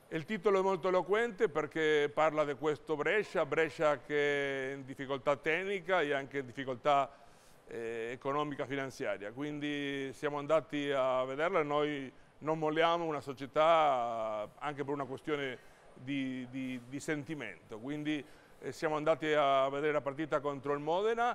Il titolo è molto eloquente perché parla di questo Brescia che è in difficoltà tecnica e anche in difficoltà economica finanziaria, quindi siamo andati a vederla e noi non molliamo una società anche per una questione di sentimento, quindi siamo andati a vedere la partita contro il Modena.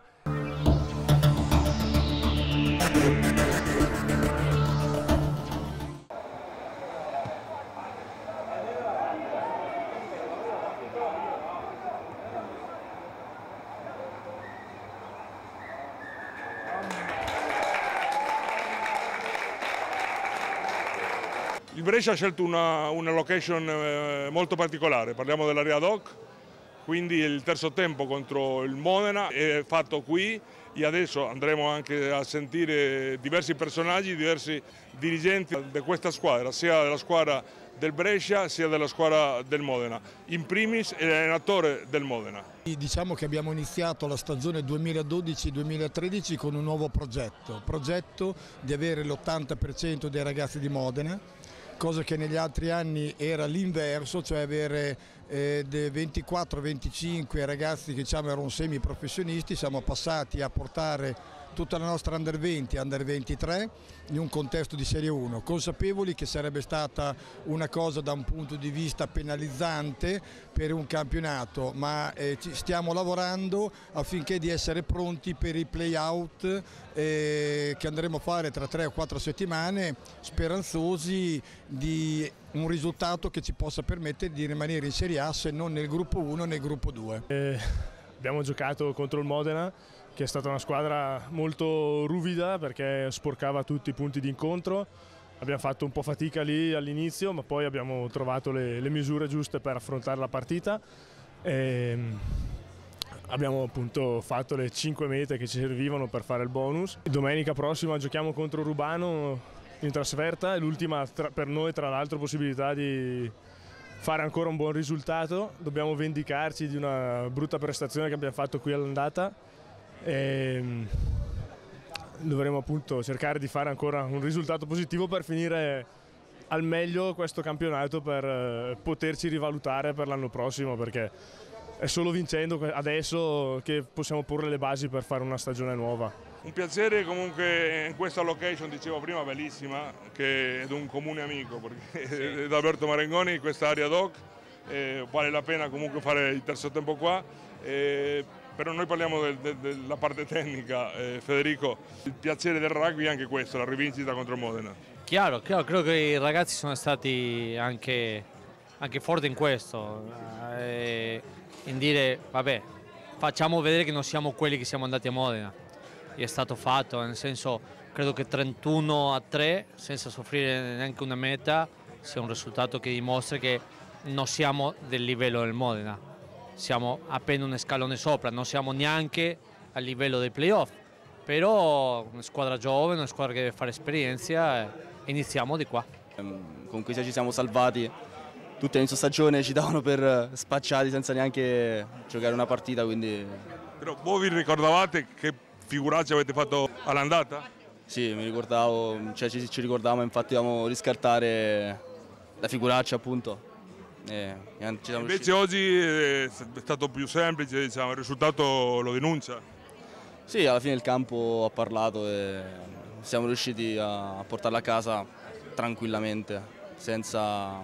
Il Brescia ha scelto una location molto particolare, parliamo dell'area doc, quindi il terzo tempo contro il Modena è fatto qui e adesso andremo anche a sentire diversi personaggi, diversi dirigenti di questa squadra, sia della squadra del Brescia sia della squadra del Modena, in primis l'allenatore del Modena. Diciamo che abbiamo iniziato la stagione 2012-2013 con un nuovo progetto di avere l'80% dei ragazzi di Modena, cosa che negli altri anni era l'inverso, cioè avere 24-25 ragazzi che diciamo erano semi-professionisti. Siamo passati a portare tutta la nostra Under 20 e Under 23 in un contesto di Serie 1, consapevoli che sarebbe stata una cosa da un punto di vista penalizzante per un campionato, ma stiamo lavorando affinché di essere pronti per i play-out che andremo a fare tra 3 o 4 settimane, speranzosi di un risultato che ci possa permettere di rimanere in Serie A, se non nel gruppo 1 nel gruppo 2. Abbiamo giocato contro il Modena, che è stata una squadra molto ruvida perché sporcava tutti i punti di incontro. Abbiamo fatto un po' fatica lì all'inizio, ma poi abbiamo trovato le misure giuste per affrontare la partita. Abbiamo appunto fatto le 5 mete che ci servivano per fare il bonus. Domenica prossima giochiamo contro Rubano in trasferta, è l'ultima per noi tra l'altro possibilità di fare ancora un buon risultato. Dobbiamo vendicarci di una brutta prestazione che abbiamo fatto qui all'andata e dovremo appunto cercare di fare ancora un risultato positivo per finire al meglio questo campionato, per poterci rivalutare per l'anno prossimo, perché è solo vincendo adesso che possiamo porre le basi per fare una stagione nuova. Un piacere comunque in questa location, dicevo prima, bellissima, che è di un comune amico, perché è da Alberto Marengoni, questa area doc, vale la pena comunque fare il terzo tempo qua, però noi parliamo della parte tecnica. Federico, il piacere del rugby è anche questo, la rivincita contro Modena. Chiaro, credo che i ragazzi sono stati anche forti in questo, in dire vabbè, facciamo vedere che non siamo quelli che siamo andati a Modena. E è stato fatto, nel senso, credo che 31-3 senza soffrire neanche una meta sia un risultato che dimostra che non siamo del livello del Modena, siamo appena un scalone sopra, non siamo neanche a livello dei playoff, però una squadra giovane, una squadra che deve fare esperienza, iniziamo di qua. Comunque ci siamo salvati, tutti all'inizio stagione ci davano per spacciati senza neanche giocare una partita, quindi... Però voi vi ricordavate che figuraccia avete fatto all'andata? Sì, mi ricordavo, cioè ci ricordavamo, infatti dovevamo riscartare la figuraccia appunto. Invece oggi è stato più semplice, diciamo, il risultato lo denuncia? Sì, alla fine il campo ha parlato e siamo riusciti a portarla a casa tranquillamente, senza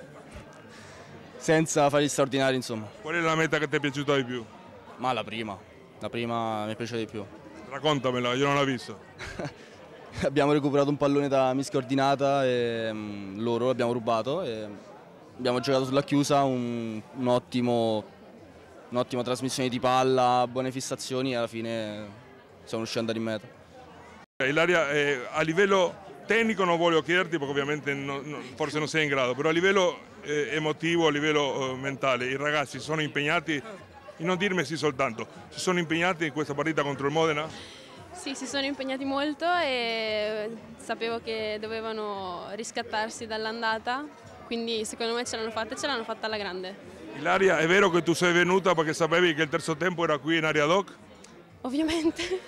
fare gli straordinari, insomma. Qual è la meta che ti è piaciuta di più? Ma la prima mi è piaciuta di più. Raccontamela, io non l'ho visto. Abbiamo recuperato un pallone da mischia ordinata e loro l'abbiamo rubato e abbiamo giocato sulla chiusa, un'ottima trasmissione di palla, buone fissazioni e alla fine siamo riusciti ad andare in meta. Ilaria, a livello tecnico non voglio chiederti perché ovviamente forse non sei in grado, però a livello emotivo, a livello mentale, i ragazzi sono impegnati, non dirmi sì soltanto, si sono impegnati in questa partita contro il Modena? Sì, si sono impegnati molto e sapevo che dovevano riscattarsi dall'andata, quindi secondo me ce l'hanno fatta alla grande. Ilaria, è vero che tu sei venuta perché sapevi che il terzo tempo era qui in area doc? Ovviamente.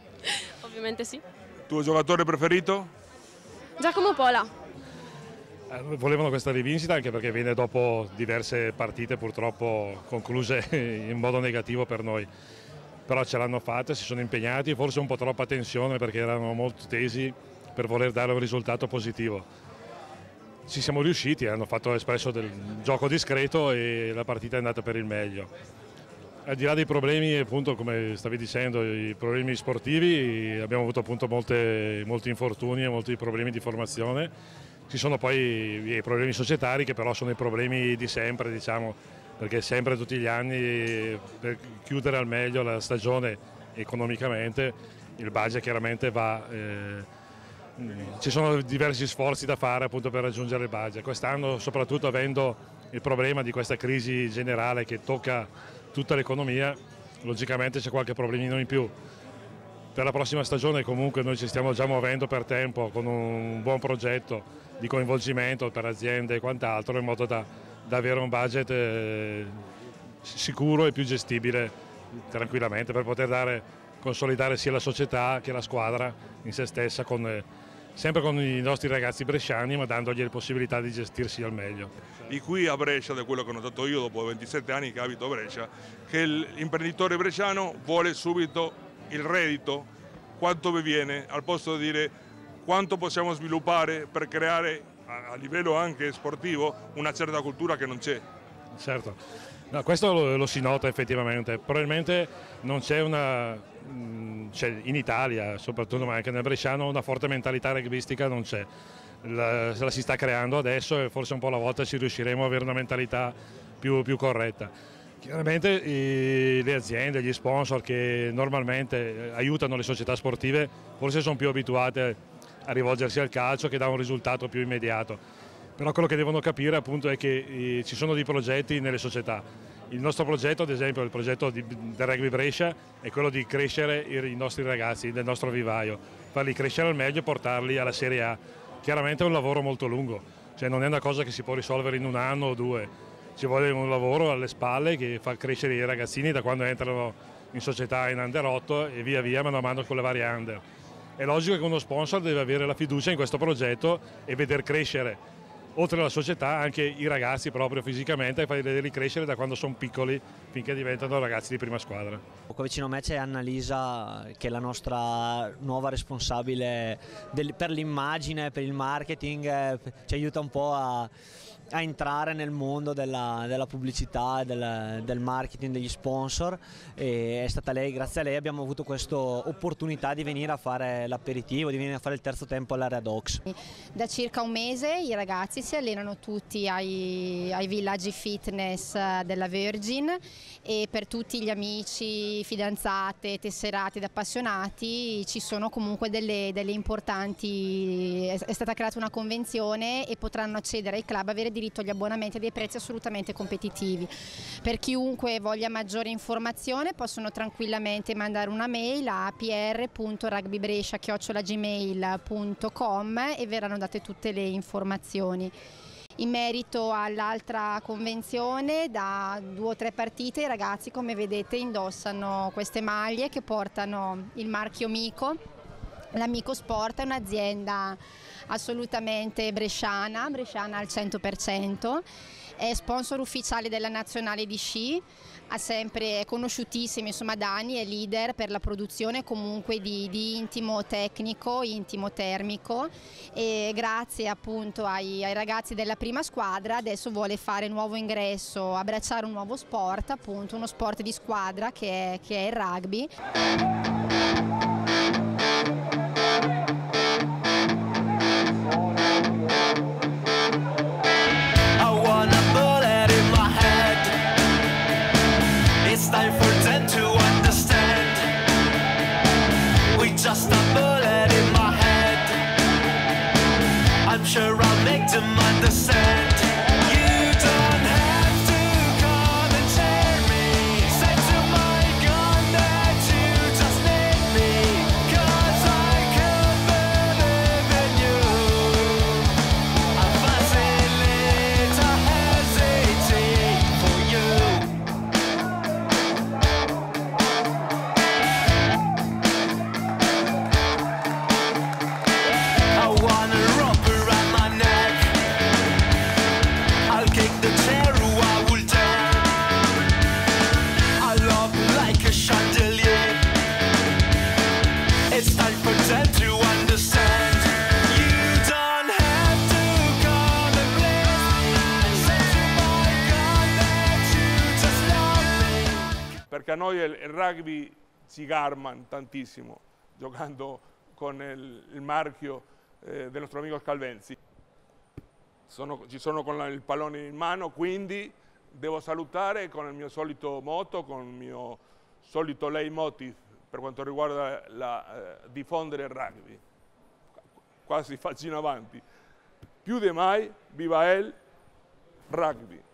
Ovviamente sì. Tuo giocatore preferito? Giacomo Pola. Volevano questa rivincita anche perché viene dopo diverse partite purtroppo concluse in modo negativo per noi, però ce l'hanno fatta, si sono impegnati, forse un po' troppa tensione perché erano molto tesi per voler dare un risultato positivo. Ci siamo riusciti, hanno espresso del gioco discreto e la partita è andata per il meglio. Al di là dei problemi, appunto, come stavi dicendo, i problemi sportivi, abbiamo avuto appunto molti infortuni e molti problemi di formazione. Ci sono poi i problemi societari che però sono i problemi di sempre, diciamo, perché sempre tutti gli anni per chiudere al meglio la stagione economicamente il budget chiaramente va, ci sono diversi sforzi da fare appunto per raggiungere il budget. Quest'anno soprattutto avendo il problema di questa crisi generale che tocca tutta l'economia, logicamente c'è qualche problemino in più. Per la prossima stagione comunque noi ci stiamo già muovendo per tempo con un buon progetto di coinvolgimento per aziende e quant'altro in modo da avere un budget sicuro e più gestibile tranquillamente per poter consolidare sia la società che la squadra in se stessa, sempre con i nostri ragazzi bresciani ma dandogli le possibilità di gestirsi al meglio. Di qui a Brescia, da quello che ho notato io dopo 27 anni che abito a Brescia, che l'imprenditore bresciano vuole subito il reddito, quanto vi viene, al posto di dire quanto possiamo sviluppare per creare a livello anche sportivo una certa cultura che non c'è. Certo, no, questo lo si nota effettivamente, probabilmente non c'è in Italia soprattutto ma anche nel bresciano una forte mentalità rugbistica non c'è, la si sta creando adesso e forse un po' alla volta ci riusciremo ad avere una mentalità più corretta. Chiaramente le aziende, gli sponsor che normalmente aiutano le società sportive forse sono più abituate a rivolgersi al calcio che dà un risultato più immediato, però quello che devono capire appunto è che ci sono dei progetti nelle società. Il nostro progetto, ad esempio il progetto del Rugby Brescia, è quello di crescere i nostri ragazzi del nostro vivaio, farli crescere al meglio e portarli alla Serie A. Chiaramente è un lavoro molto lungo, cioè non è una cosa che si può risolvere in un anno o due, ci vuole un lavoro alle spalle che fa crescere i ragazzini da quando entrano in società in under 8 e via via mano a mano con le varie under. È logico che uno sponsor deve avere la fiducia in questo progetto e veder crescere, oltre alla società, anche i ragazzi proprio fisicamente e farli crescere da quando sono piccoli finché diventano ragazzi di prima squadra. Qua vicino a me c'è Annalisa, che è la nostra nuova responsabile per l'immagine, per il marketing, ci aiuta un po' a entrare nel mondo della pubblicità, del marketing, degli sponsor, e è stata lei, grazie a lei abbiamo avuto questa opportunità di venire a fare l'aperitivo, di venire a fare il terzo tempo all'Area Docs. Da circa un mese i ragazzi si allenano tutti ai villaggi fitness della Virgin e per tutti gli amici, fidanzate, tesserati ed appassionati ci sono comunque delle importanti, è stata creata una convenzione e potranno accedere ai club, avere diritto agli abbonamenti a dei prezzi assolutamente competitivi. Per chiunque voglia maggiore informazione possono tranquillamente mandare una mail a pr.rugbybrescia@gmail.com e verranno date tutte le informazioni. In merito all'altra convenzione, da 2 o 3 partite i ragazzi, come vedete, indossano queste maglie che portano il marchio Mico. La Mico Sport è un'azienda assolutamente bresciana al 100%, è sponsor ufficiale della nazionale di sci, è conosciutissimo, insomma, da anni, è leader per la produzione comunque di intimo tecnico, intimo termico, e grazie appunto ai ragazzi della prima squadra adesso vuole fare nuovo ingresso, abbracciare un nuovo sport, appunto uno sport di squadra che è il rugby. Just a bullet in my head. I'm sure I'll make them understand. You don't have to come and share me. Say to my gun that you just need me. 'Cause I could believe in you. I'm facilitating for you. I wanna rope around my neck. perché a noi il rugby ci garma tantissimo, giocando con il marchio del nostro amico Scalvenzi. Ci sono con il pallone in mano, quindi devo salutare con il mio solito motto, con il mio solito leitmotiv per quanto riguarda diffondere il rugby. Quasi faccio in avanti. Più di mai, viva il rugby!